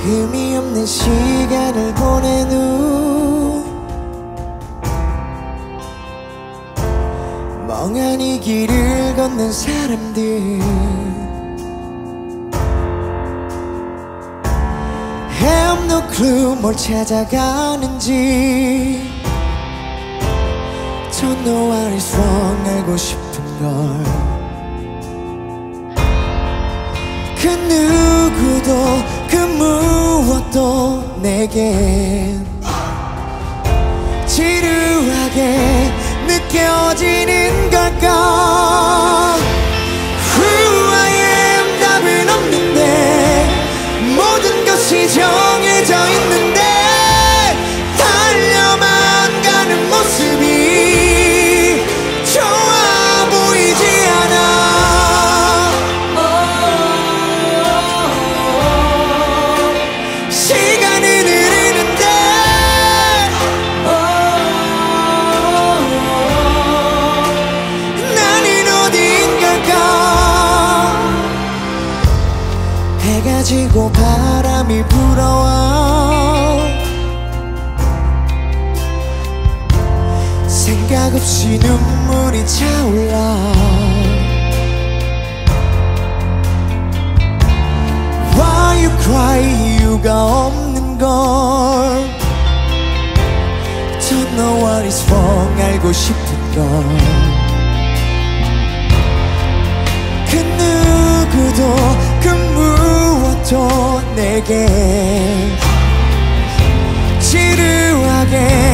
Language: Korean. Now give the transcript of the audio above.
의미 없는 시간을 보낸 후 멍하니 길을 걷는 사람들 Have no clue 뭘 찾아가는지 Don't know what is wrong 알고 싶은 걸 그 누구도 그 무엇도 내겐 지루하게 느껴지는 걸까 Who I am 답은 없는데 모든 것이 정해져 있는데 달려만 가는 모습이 좋아 보이지 않아 시간은 흐르는데 나는 어디인 걸까 해가 지고 바람이 불어와 생각 없이 눈물이 차올라 Why you cry 이유가 없는 걸 Don't know what is wrong 알고 싶은 걸 그 누구도 그 무엇도 내게 지루하게